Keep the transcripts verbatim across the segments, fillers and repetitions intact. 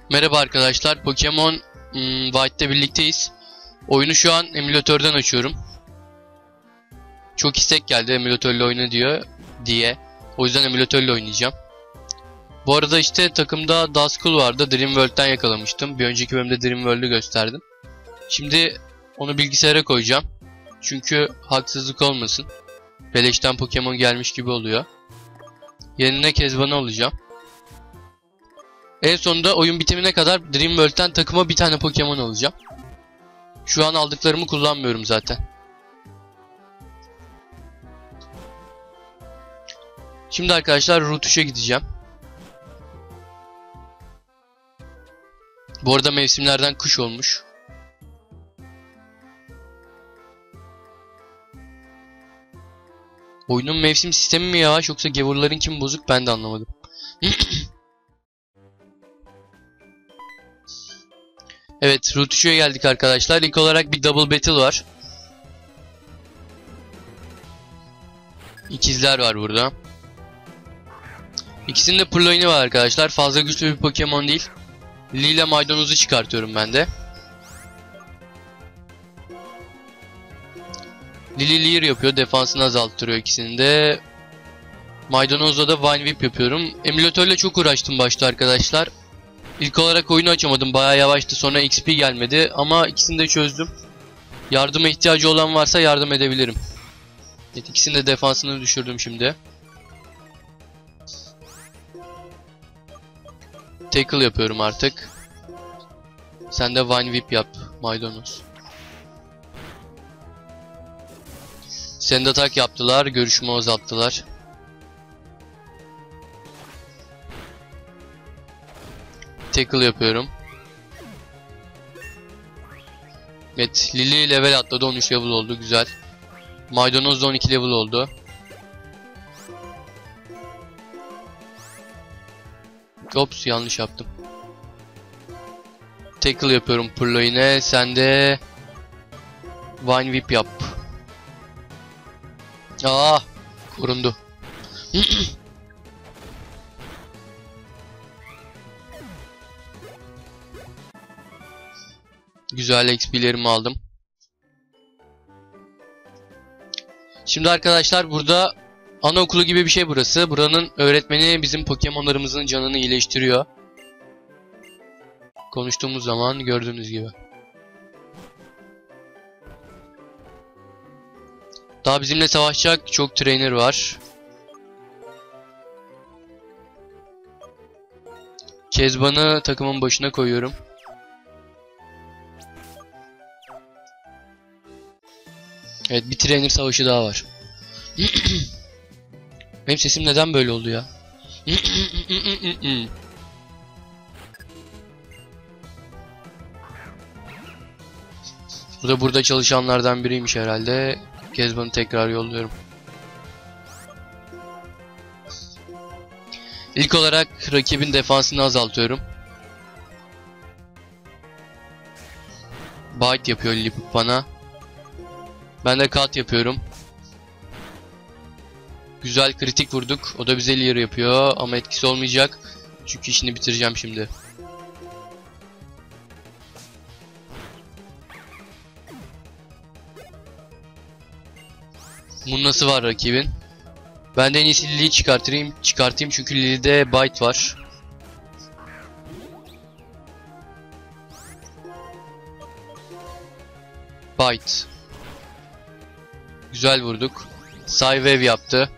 Merhaba arkadaşlar, Pokemon hmm, White'te birlikteyiz. Oyunu şu an emülatörden açıyorum. Çok istek geldi emülatörle oyna diyor diye. O yüzden emülatörle oynayacağım. Bu arada işte takımda Duskull vardı. Dream World'den yakalamıştım. Bir önceki bölümde Dream World'ü gösterdim. Şimdi onu bilgisayara koyacağım. Çünkü haksızlık olmasın. Beleşten Pokemon gelmiş gibi oluyor. Yerine Kezban'ı alacağım. En sonunda oyun bitimine kadar Dream World'den takıma bir tane Pokemon alacağım. Şu an aldıklarımı kullanmıyorum zaten. Şimdi arkadaşlar Rutuş'a gideceğim. Bu arada mevsimlerden kış olmuş. Oyunun mevsim sistemi mi yavaş yoksa gavurların kim bozuk ben de anlamadım. Evet, Rutuş'a geldik arkadaşlar. İlk olarak bir double battle var. İkizler var burada. İkisinin de Purloin'i var arkadaşlar. Fazla güçlü bir Pokemon değil. Lila Maydanoz'u çıkartıyorum ben de. Lili Leer yapıyor. Defansını azalttırıyor ikisini de. Maydanoz'la da Vine Whip yapıyorum. Emülatörle çok uğraştım başta arkadaşlar. İlk olarak oyunu açamadım. Bayağı yavaştı. Sonra X P gelmedi. Ama ikisini de çözdüm. Yardıma ihtiyacı olan varsa yardım edebilirim. Evet, ikisinin de defansını düşürdüm şimdi. Tackle yapıyorum artık. Sen de Vine Whip yap. Maydanoz. Send atak yaptılar. Görüşümü azalttılar. Tackle yapıyorum. Evet, Lili level atladı. on üç level oldu. Güzel. Maydanoz da on iki level oldu. Ops, yanlış yaptım. Tackle yapıyorum Purloin'e. Sen de Vine Whip yap. Aa, korundu. Güzel X P'lerimi aldım. Şimdi arkadaşlar burada anaokulu gibi bir şey burası. Buranın öğretmeni bizim Pokemon'larımızın canını iyileştiriyor. Konuştuğumuz zaman gördüğünüz gibi. Daha bizimle savaşacak çok trainer var. Kezban'ı takımın başına koyuyorum. Evet, bir trainer savaşı daha var. Benim sesim neden böyle oldu ya? Bu da burada çalışanlardan biriymiş herhalde. Kezban'ı tekrar yolluyorum. İlk olarak rakibin defansını azaltıyorum. Bite yapıyor Lilliput bana. Ben de cut yapıyorum. Güzel kritik vurduk. O da bize Leer yapıyor ama etkisi olmayacak. Çünkü işini bitireceğim şimdi. Munnası var rakibin. Ben de en iyisi Lili'yi çıkartayım, çıkartayım çünkü Lili'de Bite var. Bite. Güzel vurduk. Psywave yaptı.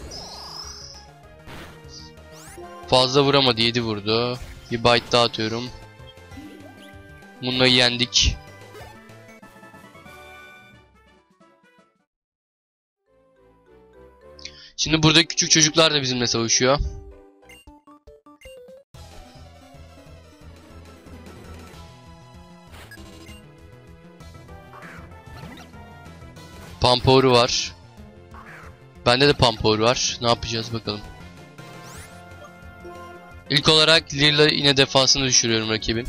Fazla vuramadı, yedi vurdu. Bir bite daha atıyorum. Bununla yendik. Şimdi burada küçük çocuklar da bizimle savaşıyor. Pampour'u var. Bende de Pampour var. Ne yapacağız bakalım. İlk olarak Leer'la yine defansını düşürüyorum rakibin.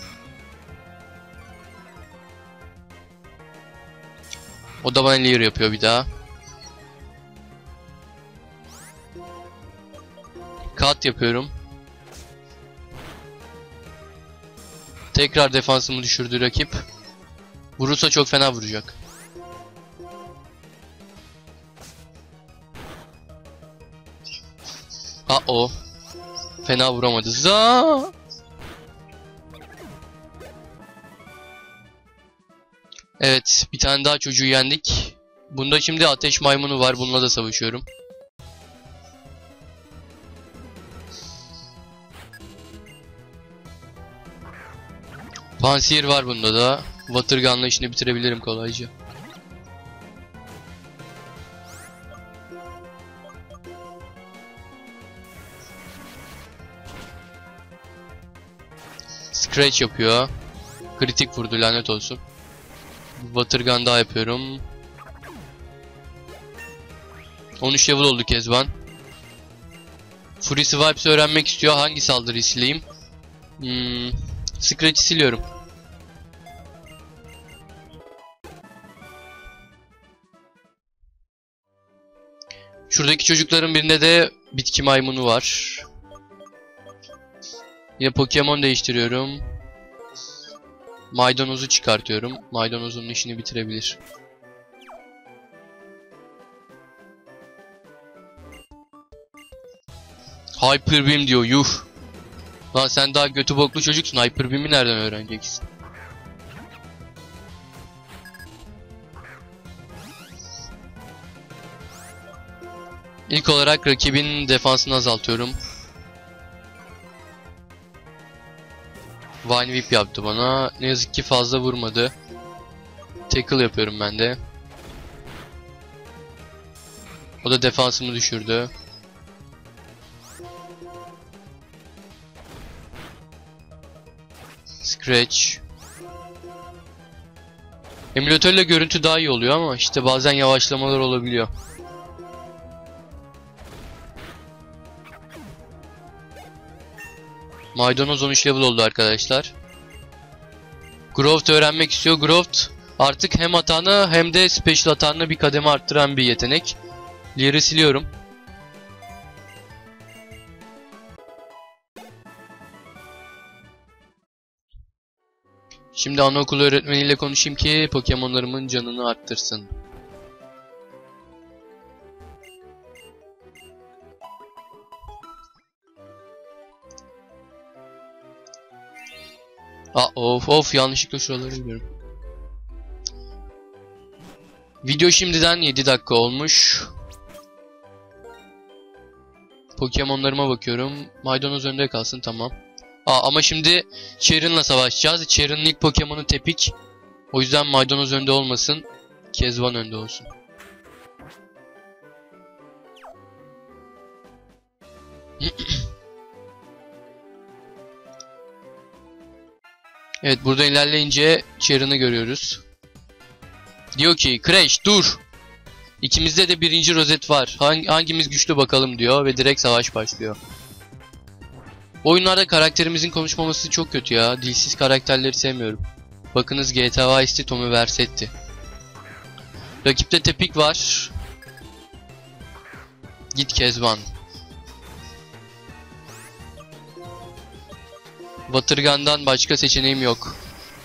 O da bana Leer yapıyor bir daha. Cut yapıyorum. Tekrar defansımı düşürdü rakip. Vurursa çok fena vuracak. Aa o. Fena vuramadı. Za. Evet, bir tane daha çocuğu yendik. Bunda şimdi ateş maymunu var. Bununla da savaşıyorum. Pansier var bunda da. Watergun'la işini bitirebilirim kolayca. Scratch yapıyor. Kritik vurdu, lanet olsun. Watergun daha yapıyorum. on üç level oldu Kezban. Fury Swipes öğrenmek istiyor. Hangi saldırıyı sileyim? Hmm, Scratch'i siliyorum. Şuradaki çocukların birinde de bitki maymunu var. Yine Pokemon değiştiriyorum. Maydanozu çıkartıyorum. Maydanozun işini bitirebilir. Hyper Beam diyor, yuh. Lan sen daha götü boklu çocuksun. Hyper Beam'i nereden öğreneceksin? İlk olarak rakibin defansını azaltıyorum. Vine Whip yaptı bana. Ne yazık ki fazla vurmadı. Tackle yapıyorum ben de. O da defansımı düşürdü. Scratch. Emülatörle görüntü daha iyi oluyor ama işte bazen yavaşlamalar olabiliyor. Maydanoz on üç level oldu arkadaşlar. Growth öğrenmek istiyor. Growth artık hem hatanı hem de special hatanı bir kademe arttıran bir yetenek. Lear'ı siliyorum. Şimdi anaokulu öğretmeniyle konuşayım ki Pokemon'larımın canını arttırsın. Aa, of of, yanlışlıkla şuraları gidiyorum. Video şimdiden yedi dakika olmuş. Pokemon'larıma bakıyorum. Maydanoz önde kalsın, tamam. Aa, ama şimdi Cheren'la savaşacağız. Cheren'ın ilk Pokemon'u Tepik. O yüzden Maydanoz önde olmasın. Kezban önde olsun. Evet, burada ilerleyince Cheren'ı görüyoruz. Diyor ki Crash dur. İkimizde de birinci rozet var. Hang hangimiz güçlü bakalım diyor ve direkt savaş başlıyor. Oyunlarda karakterimizin konuşmaması çok kötü ya. Dilsiz karakterleri sevmiyorum. Bakınız G T A Vice City Tommy Versetti. Rakipte Tepik var. Git Kezban. Watergun'dan başka seçeneğim yok.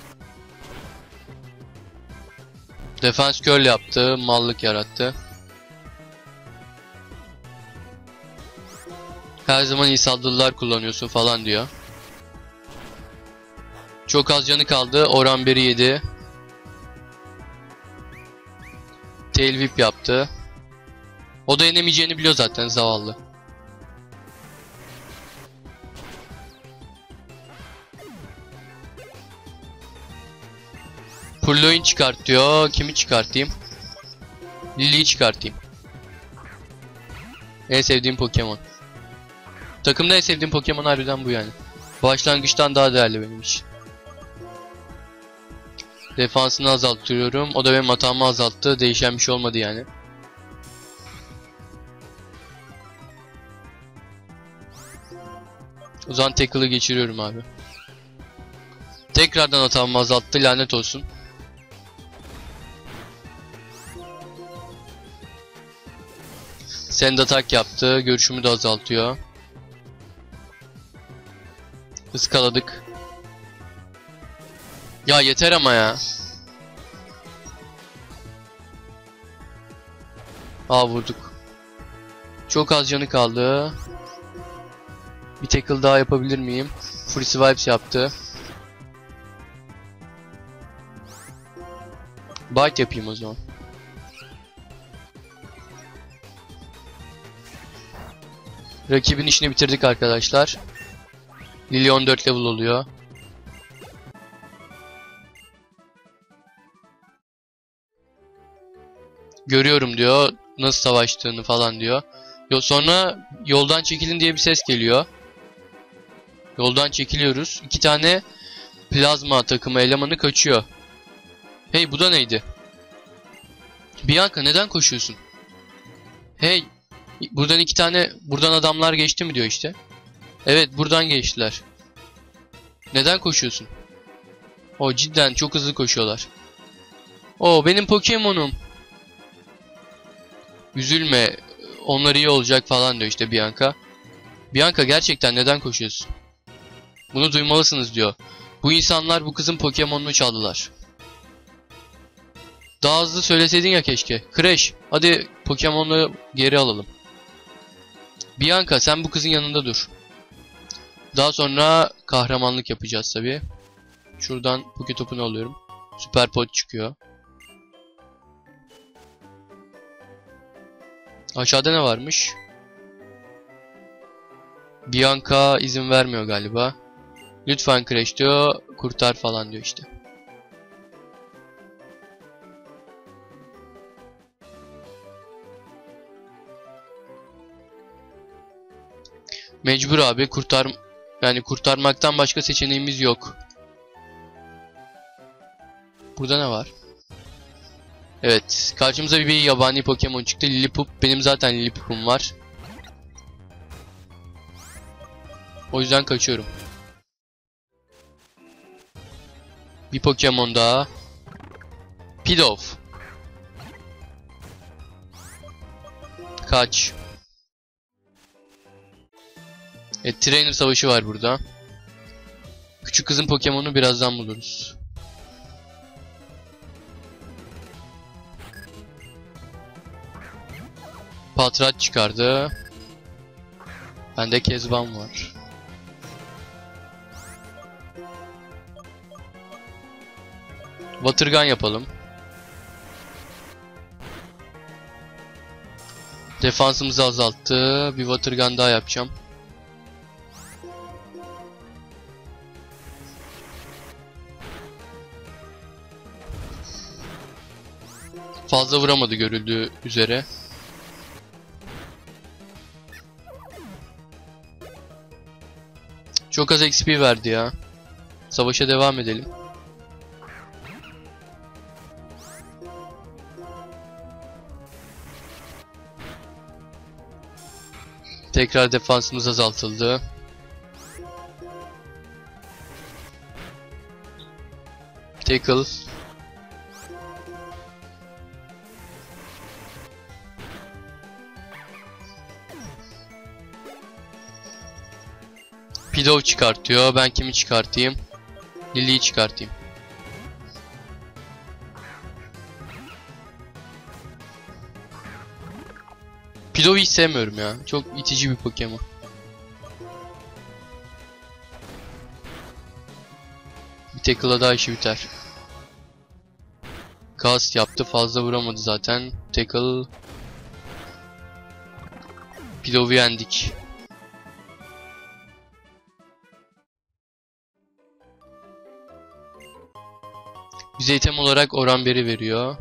Defense curl yaptı, mallık yarattı. Her zaman iyi saldırılar kullanıyorsun falan diyor. Çok az canı kaldı. Oran biri yedi. Tail whip yaptı. O da yenemeyeceğini biliyor zaten, zavallı. Purloin çıkart diyor. Kimi çıkartayım? Lily'yi çıkartayım. En sevdiğim Pokemon. Takımda en sevdiğim Pokemon harbiden bu yani. Başlangıçtan daha değerli benim için. Defansını azaltıyorum. O da benim hatamı azalttı. Değişen bir şey olmadı yani. O zaman tackle'ı geçiriyorum abi. Tekrardan hatamı azalttı. Lanet olsun. Send atak yaptı. Görüşümü de azaltıyor. Iskaladık. Ya yeter ama ya. Aa, vurduk. Çok az canı kaldı. Bir tackle daha yapabilir miyim? Free Swipes yaptı. Bite yapayım o zaman. Rakibin işini bitirdik arkadaşlar. Lily on dört level oluyor. Görüyorum diyor. Nasıl savaştığını falan diyor. Sonra yoldan çekilin diye bir ses geliyor. Yoldan çekiliyoruz. İki tane plazma takımı elemanı kaçıyor. Hey, bu da neydi? Bianca, neden koşuyorsun? Hey, buradan iki tane buradan adamlar geçti mi diyor işte. Evet, buradan geçtiler. Neden koşuyorsun? O cidden çok hızlı koşuyorlar. O benim Pokemon'um. Üzülme, onlar iyi olacak falan diyor işte Bianca. Bianca, gerçekten neden koşuyorsun? Bunu duymalısınız diyor. Bu insanlar bu kızın Pokemon'unu çaldılar. Daha hızlı söyleseydin ya keşke. Crash, hadi Pokemon'u geri alalım. Bianca, sen bu kızın yanında dur. Daha sonra kahramanlık yapacağız tabi. Şuradan Poketop'unu alıyorum. Süper pot çıkıyor. Aşağıda ne varmış? Bianca izin vermiyor galiba. Lütfen Crash diyor. Kurtar falan diyor işte. Mecbur abi, kurtar yani kurtarmaktan başka seçeneğimiz yok. Burada ne var? Evet, karşımıza bir, bir yabani Pokemon çıktı. Lillipup. Benim zaten Lillipup'um var. O yüzden kaçıyorum. Bir Pokemon daha. Pidove. Kaç. Evet, trainer savaşı var burada. Küçük kızın Pokemon'u birazdan buluruz. Patrat çıkardı. Bende Kezban var. Watergun yapalım. Defansımızı azalttı. Bir Watergun daha yapacağım. Fazla vuramadı görüldüğü üzere. Çok az X P verdi ya. Savaşa devam edelim. Tekrar defansımız azaltıldı. Tackle. Pidove çıkartıyor. Ben kimi çıkartayım? Lily'yi çıkartayım. Pidove'yi hiç sevmiyorum ya. Çok itici bir Pokemon. Bir tackle'a daha işi biter. Cast yaptı. Fazla vuramadı zaten. Tackle. Pidove'yi yendik. Bize item olarak Oranberry veriyor.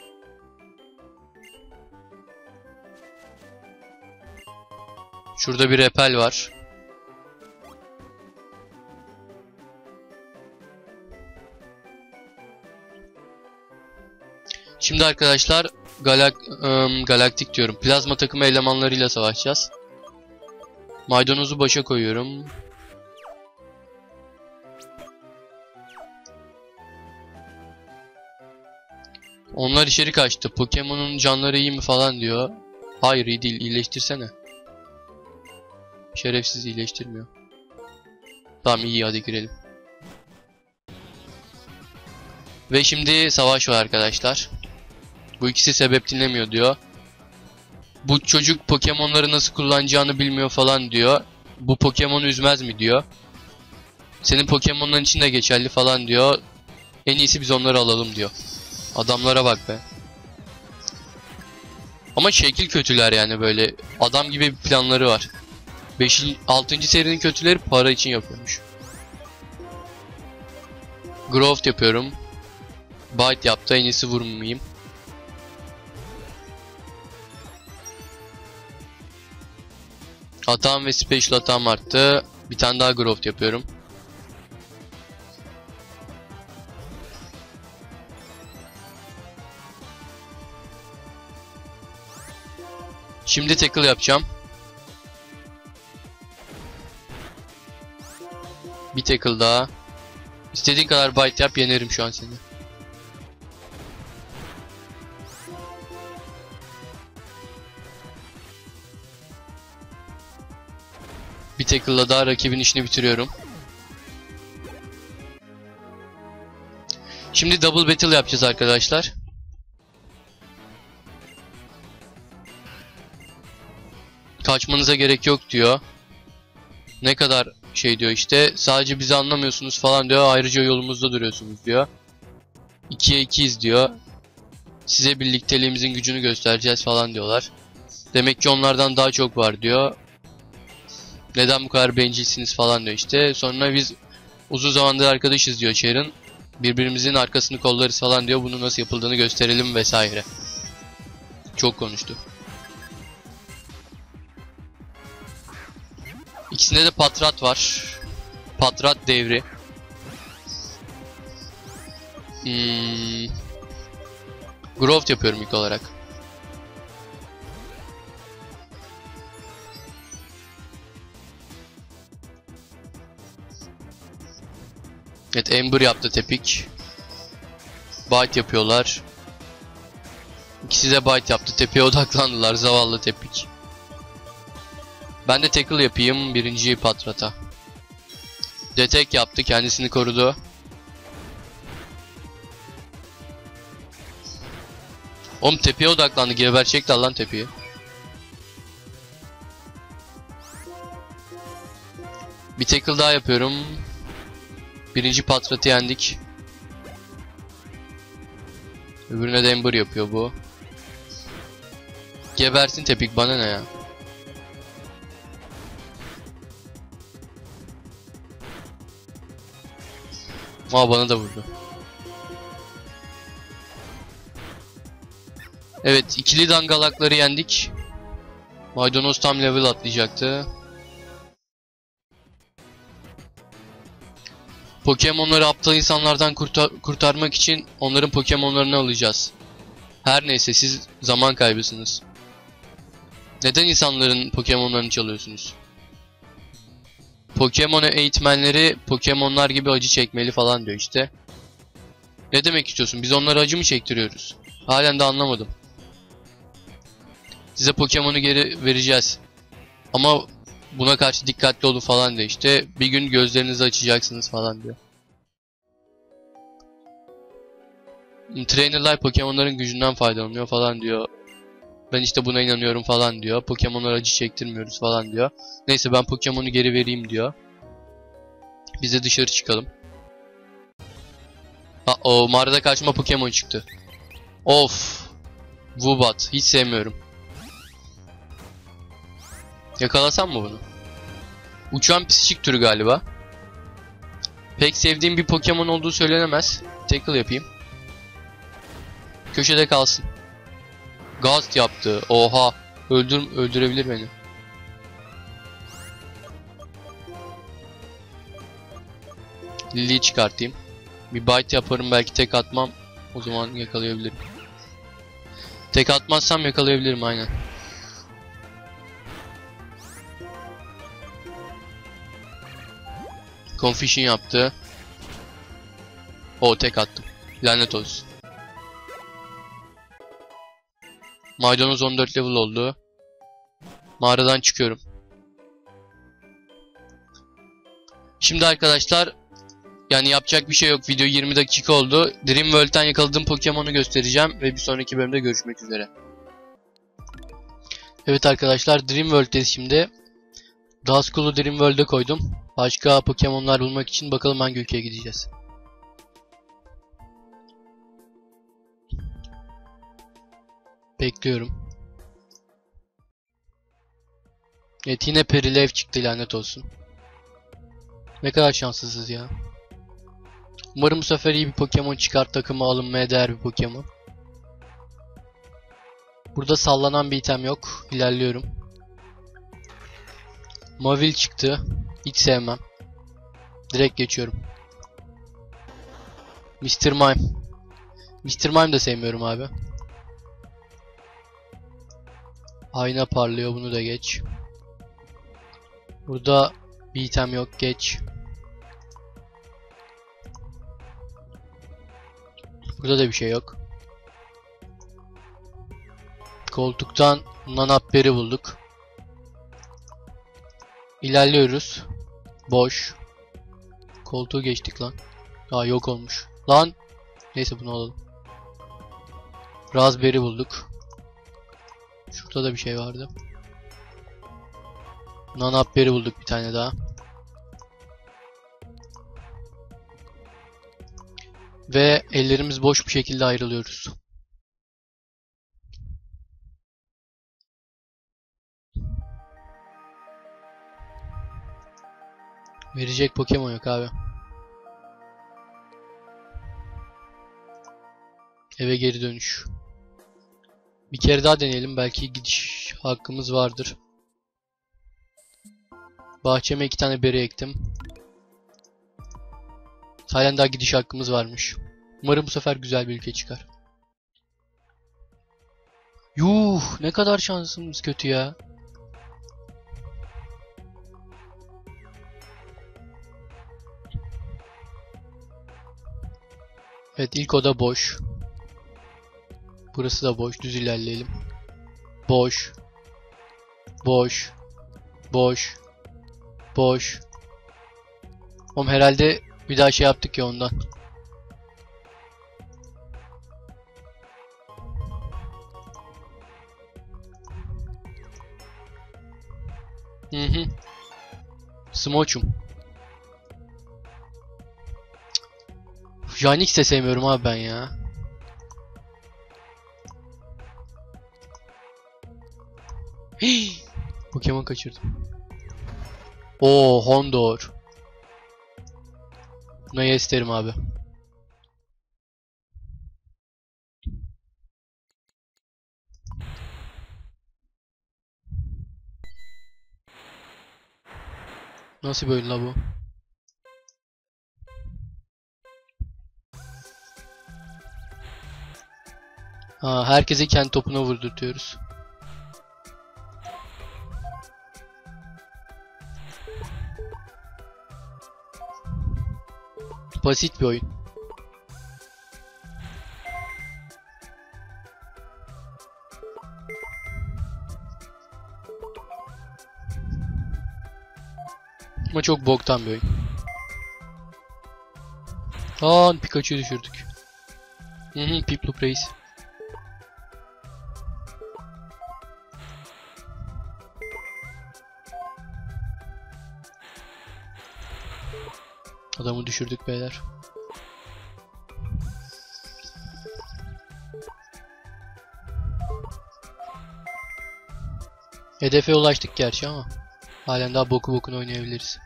Şurada bir repel var. Şimdi arkadaşlar galak ım, galaktik diyorum. Plazma takımı elemanlarıyla savaşacağız. Maydanozu başa koyuyorum. Onlar içeri kaçtı. Pokemon'un canları iyi mi falan diyor. Hayır, iyi değil. İyileştirsene. Şerefsiz iyileştirmiyor. Tamam, iyi, hadi girelim. Ve şimdi savaş var arkadaşlar. Bu ikisi sebep dinlemiyor diyor. Bu çocuk Pokemon'ları nasıl kullanacağını bilmiyor falan diyor. Bu Pokemon'u üzmez mi diyor. Senin Pokemon'ların için de geçerli falan diyor. En iyisi biz onları alalım diyor. Adamlara bak be. Ama şekil kötüler yani böyle. Adam gibi bir planları var. beşinci altıncı serinin kötüleri para için yapıyormuş. Growth yapıyorum. Bite yaptı. En iyisi vurmayayım. Atağım ve special atağım arttı. Bir tane daha growth yapıyorum. Şimdi tackle yapacağım. Bir tackle daha. İstediğin kadar bite yap, yenerim şu an seni. Bir tackle'la daha rakibin işini bitiriyorum. Şimdi double battle yapacağız arkadaşlar. Kaçmanıza gerek yok diyor. Ne kadar şey diyor işte. Sadece bizi anlamıyorsunuz falan diyor. Ayrıca yolumuzda duruyorsunuz diyor. ikiye ikiyiz diyor. Size birlikteliğimizin gücünü göstereceğiz falan diyorlar. Demek ki onlardan daha çok var diyor. Neden bu kadar bencilsiniz falan diyor işte. Sonra biz uzun zamandır arkadaşız diyor Charon. Birbirimizin arkasını kollarız falan diyor. Bunu nasıl yapıldığını gösterelim vesaire. Çok konuştu. İkisinde de Patrat var. Patrat devri. Hmm. Growth yapıyorum ilk olarak. Evet, Ember yaptı tepik. Bite yapıyorlar. İkisi de bite yaptı. Tepeye odaklandılar. Zavallı tepik. Ben de tackle yapayım. Birinciyi Patrata. Detect yaptı. Kendisini korudu. Oğlum tepeye odaklandı. Geberecekler lan tepeyi. Bir tackle daha yapıyorum. Birinci Patrat'ı yendik. Öbürüne de Ember yapıyor bu. Gebersin tepik, bana ne ya. Aa, bana da vurdu. Evet, ikili dangalakları yendik. Maydanoz tam level atlayacaktı. Pokemon'ları aptal insanlardan kurtar kurtarmak için onların Pokemon'larını alacağız. Her neyse, siz zaman kaybısınız. Neden insanların Pokemon'larını çalıyorsunuz? Pokemon eğitmenleri Pokemon'lar gibi acı çekmeli falan diyor işte. Ne demek istiyorsun? Biz onlara acı mı çektiriyoruz? Halen de anlamadım. Size Pokemon'u geri vereceğiz. Ama buna karşı dikkatli olun falan diyor işte. Bir gün gözlerinizi açacaksınız falan diyor. Trainer'lar Pokemon'ların gücünden faydalanıyor falan diyor. Ben işte buna inanıyorum falan diyor. Pokemon'lara acı çektirmiyoruz falan diyor. Neyse, ben Pokemon'u geri vereyim diyor. Biz de dışarı çıkalım. Ha, o mağarada kaçma Pokemon çıktı. Of. Woobat. Hiç sevmiyorum. Yakalasam mı bunu? Uçan psikik türü galiba. Pek sevdiğim bir Pokemon olduğu söylenemez. Tackle yapayım. Köşede kalsın. Ghost yaptı. Oha. Öldür öldürebilir beni. Lily'yi çıkartayım. Bir bite yaparım, belki tek atmam. O zaman yakalayabilirim. Tek atmazsam yakalayabilirim aynen. Confusion yaptı. O tek attım. Lanet olsun. Maydanoz on dört level oldu. Mağaradan çıkıyorum. Şimdi arkadaşlar Yani yapacak bir şey yok. Video yirmi dakika oldu. Dream World'den yakaladığım Pokemon'u göstereceğim ve bir sonraki bölümde görüşmek üzere. Evet arkadaşlar, Dream World'deyiz şimdi. Duskull'u Dream World'e koydum. Başka Pokemon'lar bulmak için bakalım hangi ülkeye gideceğiz. Bekliyorum. Evet, yine Perilev çıktı, lanet olsun. Ne kadar şanssızız ya. Umarım bu sefer iyi bir Pokemon çıkar, takıma alınmaya değer bir Pokemon. Burada sallanan bir item yok. İlerliyorum. Mavil çıktı. Hiç sevmem. Direkt geçiyorum. mister Mime. mister Mime de sevmiyorum abi. Ayna parlıyor, bunu da geç. Burada bir item yok, geç. Burada da bir şey yok. Koltuktan Nanapber'i bulduk. İlerliyoruz. Boş. Koltuğu geçtik lan. Aa, yok olmuş. Lan. Neyse, bunu alalım. Raspberry bulduk. Şurada da bir şey vardı. Nanapber'i bulduk bir tane daha. Ve ellerimiz boş bir şekilde ayrılıyoruz. Verecek Pokemon yok abi. Eve geri dönüş. Bir kere daha deneyelim, belki gidiş hakkımız vardır. Bahçeme iki tane beri ektim. Halen daha gidiş hakkımız varmış. Umarım bu sefer güzel bir ülke çıkar. Yuh, ne kadar şansımız kötü ya. Evet, ilk oda boş. Burası da boş. Düz ilerleyelim. Boş. Boş. Boş. Boş. Oğlum herhalde bir daha şey yaptık ya ondan. Hı hı. Smochum. Janix de sevmiyorum abi ben ya. Hii. Pokemon kaçırdım. Oo, Hondor. Buna yes derim abi. Nasıl bir oyun la bu? Ha, herkese kendi topuna vurdurtuyoruz. Basit bir oyun. Ama çok boktan bir oyun. Aa, Pikachu'yu düşürdük. Hı hı, Piplup Reis. Adamı düşürdük beyler. Hedefe ulaştık gerçi ama halen daha boku bokunu oynayabiliriz.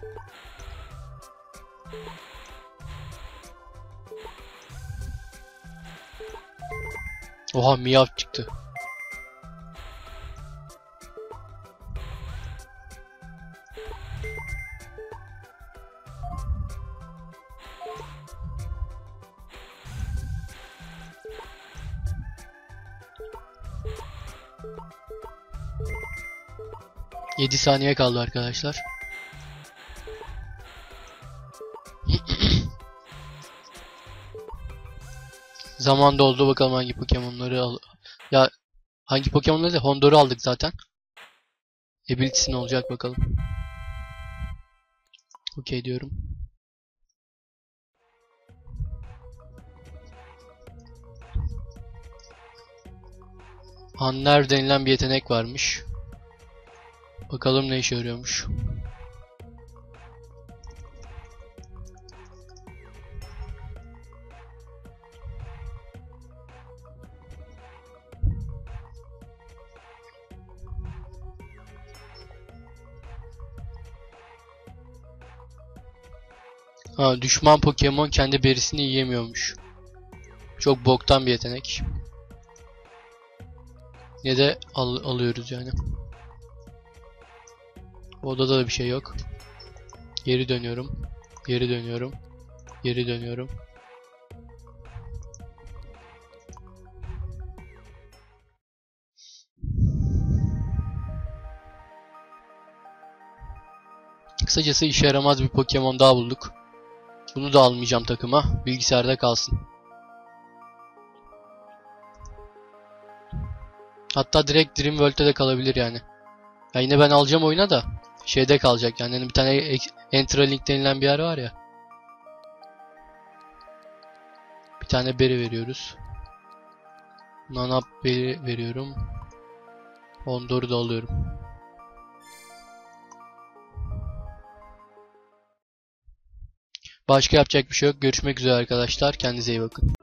Oha, Miyav çıktı. yedi saniye kaldı arkadaşlar. Zaman doldu, bakalım hangi Pokemon'ları al... Ya hangi Pokemon'ları da Hondor'u aldık zaten. Ability'si ne olacak bakalım. Okey diyorum. Hanner denilen bir yetenek varmış. Bakalım ne işe yarıyormuş. Ha, düşman Pokemon kendi berisini yiyemiyormuş. Çok boktan bir yetenek. Ne de al alıyoruz yani. Odada da bir şey yok. Geri dönüyorum. Geri dönüyorum. Geri dönüyorum. Kısacası işe yaramaz bir Pokemon daha bulduk. Bunu da almayacağım takıma. Bilgisayarda kalsın. Hatta direkt Dream World'de de kalabilir yani. Ya yine ben alacağım oyuna da şeyde kalacak yani. Yani bir tane Entralink denilen bir yer var ya. Bir tane beri veriyoruz. Nanap beri veriyorum. Ondor'u da alıyorum. Başka yapacak bir şey yok. Görüşmek üzere arkadaşlar. Kendinize iyi bakın.